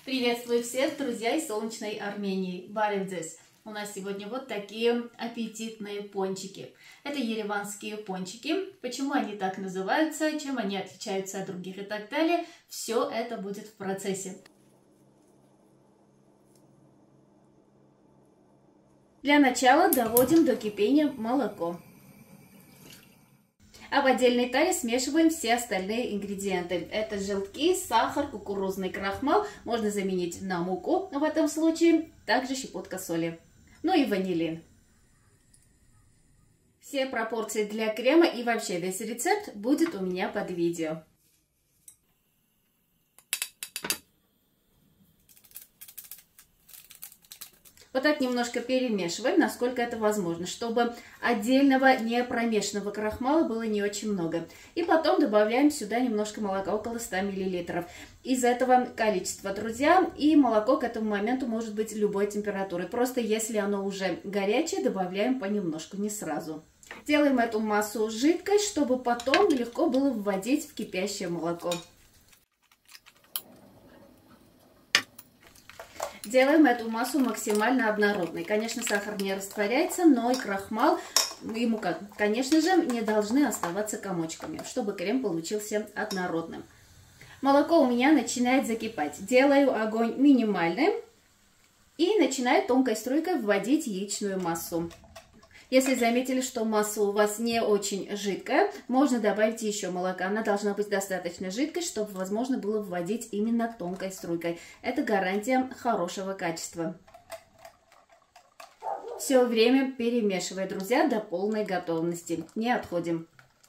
Приветствую всех, друзья из солнечной Армении. Баревдес. У нас сегодня вот такие аппетитные пончики. Это ереванские пончики. Почему они так называются, чем они отличаются от других и так далее. Все это будет в процессе. Для начала доводим до кипения молоко. А в отдельной таре смешиваем все остальные ингредиенты. Это желтки, сахар, кукурузный крахмал. Можно заменить на муку в этом случае. Также щепотка соли. Ну и ванилин. Все пропорции для крема и вообще весь рецепт будет у меня под видео. Вот так немножко перемешиваем, насколько это возможно, чтобы отдельного непромешанного крахмала было не очень много. И потом добавляем сюда немножко молока, около 100 мл. Из этого количества, друзья, и молоко к этому моменту может быть любой температуры. Просто если оно уже горячее, добавляем понемножку, не сразу. Делаем эту массу жидкой, чтобы потом легко было вводить в кипящее молоко. Делаем эту массу максимально однородной. Конечно, сахар не растворяется, но и крахмал и мука, конечно же, не должны оставаться комочками, чтобы крем получился однородным. Молоко у меня начинает закипать. Делаю огонь минимальным и начинаю тонкой струйкой вводить яичную массу. Если заметили, что масса у вас не очень жидкая, можно добавить еще молока. Она должна быть достаточно жидкой, чтобы возможно было вводить именно тонкой струйкой. Это гарантия хорошего качества. Все время перемешивая, друзья, до полной готовности. Не отходим.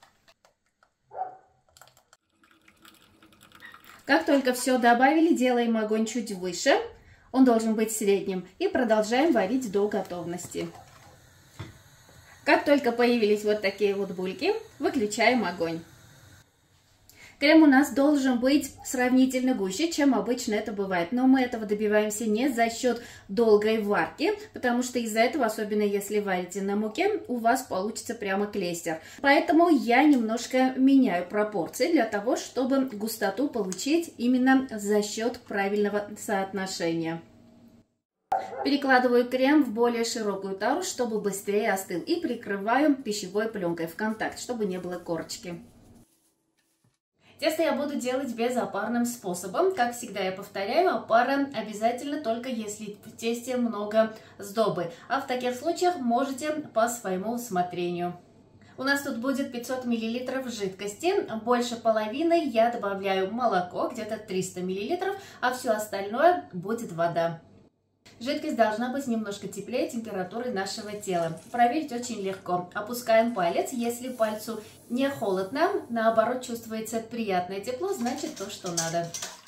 Как только все добавили, делаем огонь чуть выше. Он должен быть средним. И продолжаем варить до готовности. Как только появились вот такие вот бульки, выключаем огонь. Крем у нас должен быть сравнительно гуще, чем обычно это бывает. Но мы этого добиваемся не за счет долгой варки, потому что из-за этого, особенно если варите на муке, у вас получится прямо клейстер. Поэтому я немножко меняю пропорции для того, чтобы густоту получить именно за счет правильного соотношения. Перекладываю крем в более широкую тару, чтобы быстрее остыл. И прикрываю пищевой пленкой в контакт, чтобы не было корочки. Тесто я буду делать безопарным способом. Как всегда я повторяю, опара обязательно только если в тесте много сдобы. А в таких случаях можете по своему усмотрению. У нас тут будет 500 мл жидкости. Больше половины я добавляю молоко, где-то 300 мл, а все остальное будет вода. Жидкость должна быть немножко теплее температуры нашего тела. Проверить очень легко. Опускаем палец. Если пальцу не холодно, наоборот чувствуется приятное тепло, значит то, что надо.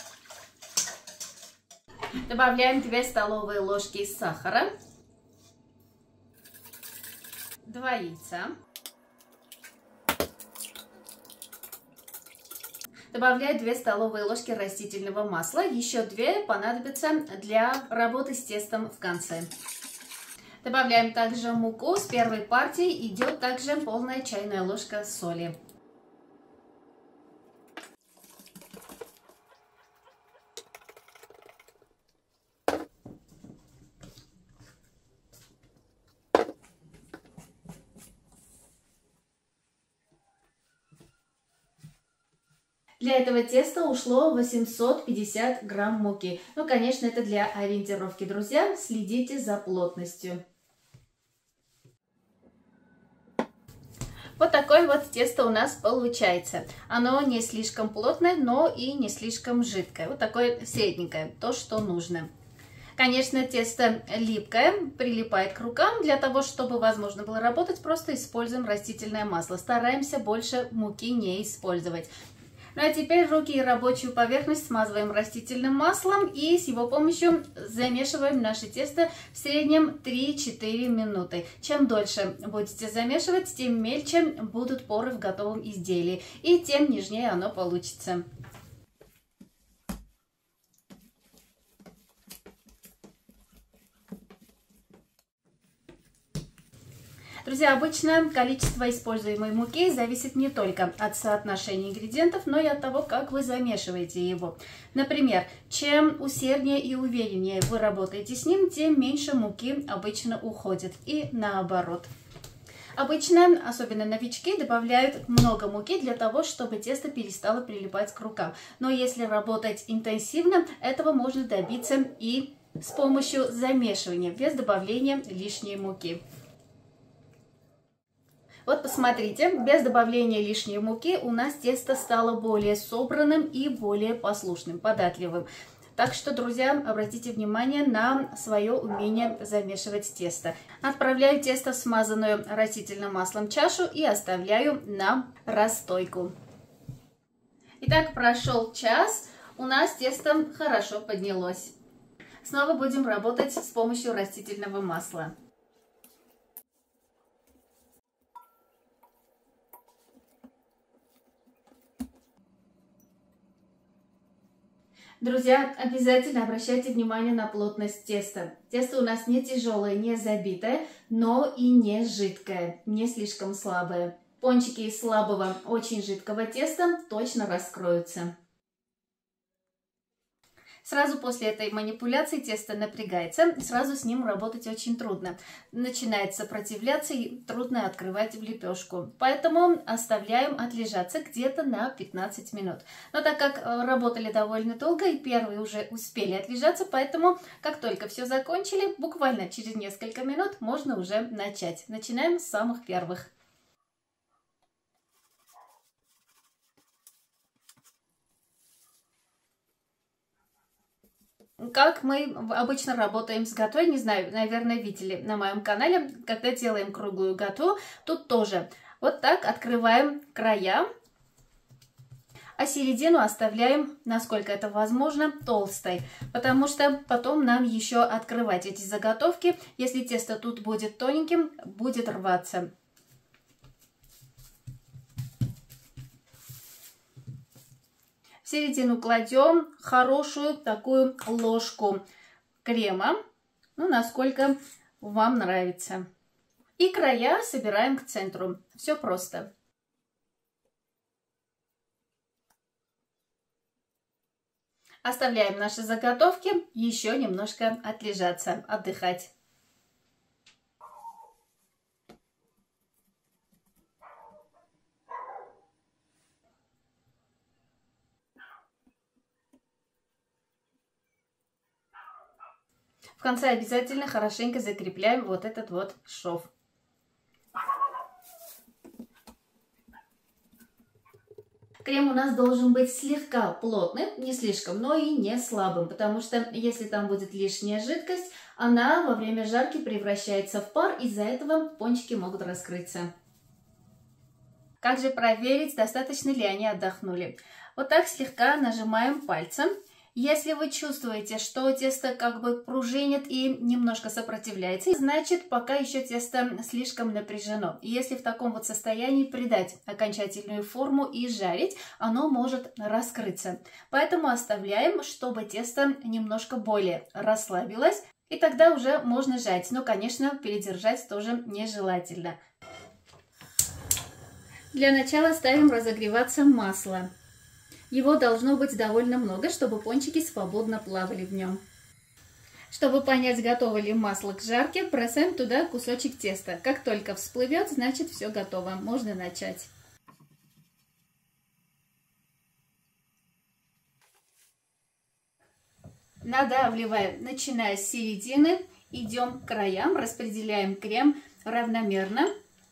Добавляем 2 столовые ложки сахара, 2 яйца. Добавляю 2 столовые ложки растительного масла. Еще 2 понадобятся для работы с тестом в конце. Добавляем также муку. С первой партии идет также полная чайная ложка соли. Для этого теста ушло 850 грамм муки. Ну, конечно, это для ориентировки, друзья. Следите за плотностью. Вот такое вот тесто у нас получается. Оно не слишком плотное, но и не слишком жидкое. Вот такое средненькое, то, что нужно. Конечно, тесто липкое, прилипает к рукам. Для того, чтобы возможно было работать, просто используем растительное масло. Стараемся больше муки не использовать. Ну а теперь руки и рабочую поверхность смазываем растительным маслом и с его помощью замешиваем наше тесто в среднем 3-4 минуты. Чем дольше будете замешивать, тем мельче будут поры в готовом изделии и тем нежнее оно получится. Друзья, обычно количество используемой муки зависит не только от соотношения ингредиентов, но и от того, как вы замешиваете его. Например, чем усерднее и увереннее вы работаете с ним, тем меньше муки обычно уходит. И наоборот. Обычно, особенно новички, добавляют много муки для того, чтобы тесто перестало прилипать к рукам. Но если работать интенсивно, этого можно добиться и с помощью замешивания, без добавления лишней муки. Вот посмотрите, без добавления лишней муки у нас тесто стало более собранным и более послушным, податливым. Так что, друзья, обратите внимание на свое умение замешивать тесто. Отправляю тесто в смазанную растительным маслом чашу и оставляю на расстойку. Итак, прошел час, у нас тесто хорошо поднялось. Снова будем работать с помощью растительного масла. Друзья, обязательно обращайте внимание на плотность теста. Тесто у нас не тяжелое, не забитое, но и не жидкое, не слишком слабое. Пончики из слабого, очень жидкого теста точно раскроются. Сразу после этой манипуляции тесто напрягается, сразу с ним работать очень трудно. Начинает сопротивляться и трудно открывать в лепешку. Поэтому оставляем отлежаться где-то на 15 минут. Но так как работали довольно долго и первые уже успели отлежаться, поэтому как только все закончили, буквально через несколько минут можно уже начать. Начинаем с самых первых. Как мы обычно работаем с гато, не знаю, наверное, видели на моем канале, когда делаем круглую гато, тут тоже вот так открываем края, а середину оставляем, насколько это возможно, толстой, потому что потом нам еще открывать эти заготовки, если тесто тут будет тоненьким, будет рваться. В середину кладем хорошую такую ложку крема, ну, насколько вам нравится. И края собираем к центру. Все просто. Оставляем наши заготовки еще немножко отлежаться, отдыхать. В конце обязательно хорошенько закрепляем вот этот вот шов. Крем у нас должен быть слегка плотным, не слишком, но и не слабым, потому что если там будет лишняя жидкость, она во время жарки превращается в пар, из-за этого пончики могут раскрыться. Как же проверить, достаточно ли они отдохнули? Вот так слегка нажимаем пальцем. Если вы чувствуете, что тесто как бы пружинит и немножко сопротивляется, значит, пока еще тесто слишком напряжено. Если в таком вот состоянии придать окончательную форму и жарить, оно может раскрыться. Поэтому оставляем, чтобы тесто немножко более расслабилось, и тогда уже можно жарить. Но, конечно, передержать тоже нежелательно. Для начала ставим разогреваться масло. Его должно быть довольно много, чтобы пончики свободно плавали в нем. Чтобы понять, готово ли масло к жарке, бросаем туда кусочек теста. Как только всплывет, значит все готово. Можно начать. Надавливаем, начиная с середины, идем к краям, распределяем крем равномерно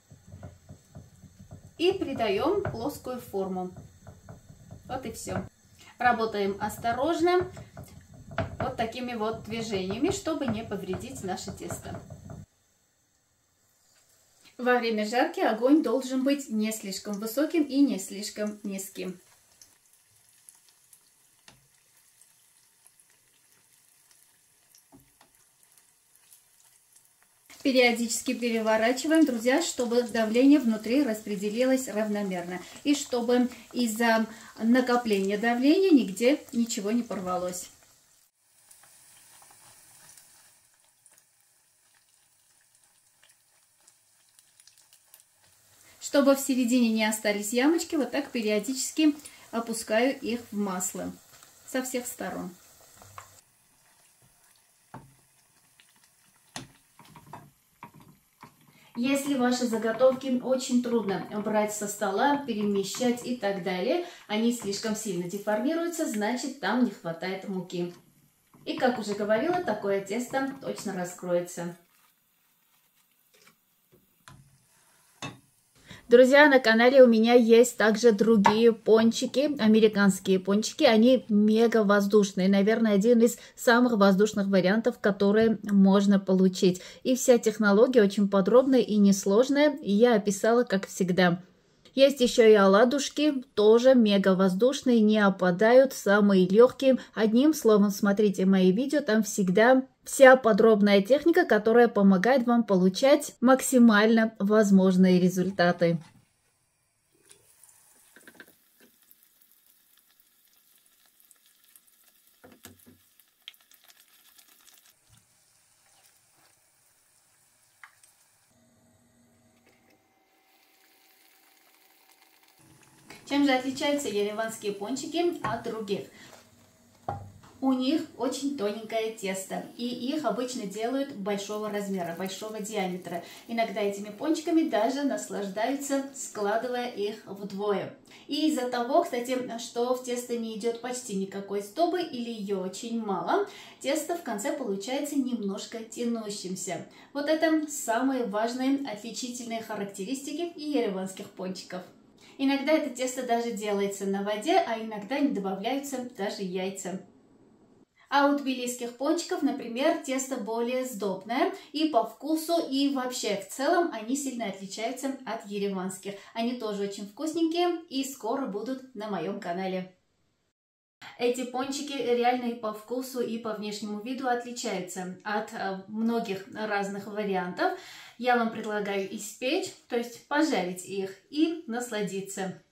и придаем плоскую форму. Вот и все. Работаем осторожно, вот такими вот движениями, чтобы не повредить наше тесто. Во время жарки огонь должен быть не слишком высоким и не слишком низким. Периодически переворачиваем, друзья, чтобы давление внутри распределилось равномерно. И чтобы из-за накопления давления нигде ничего не порвалось. Чтобы в середине не остались ямочки, вот так периодически опускаю их в масло со всех сторон. Если ваши заготовки очень трудно брать со стола, перемещать и так далее, они слишком сильно деформируются, значит там не хватает муки. И как уже говорила, такое тесто точно раскроется. Друзья, на канале у меня есть также другие пончики, американские пончики. Они мега воздушные, наверное, один из самых воздушных вариантов, которые можно получить. И вся технология очень подробная и несложная, и я описала как всегда. Есть еще и оладушки, тоже мега воздушные, не опадают, самые легкие. Одним словом, смотрите мои видео, там всегда вся подробная техника, которая помогает вам получать максимально возможные результаты. Чем же отличаются ереванские пончики от других? У них очень тоненькое тесто, и их обычно делают большого размера, большого диаметра. Иногда этими пончиками даже наслаждаются, складывая их вдвое. И из-за того, кстати, что в тесто не идет почти никакой сдобы или ее очень мало, тесто в конце получается немножко тянущимся. Вот это самые важные отличительные характеристики ереванских пончиков. Иногда это тесто даже делается на воде, а иногда не добавляются даже яйца. А у тбилисских пончиков, например, тесто более сдобное и по вкусу, и вообще в целом они сильно отличаются от ереванских. Они тоже очень вкусненькие и скоро будут на моем канале. Эти пончики реально и по вкусу, и по внешнему виду отличаются от многих разных вариантов. Я вам предлагаю испечь, то есть пожарить их и насладиться.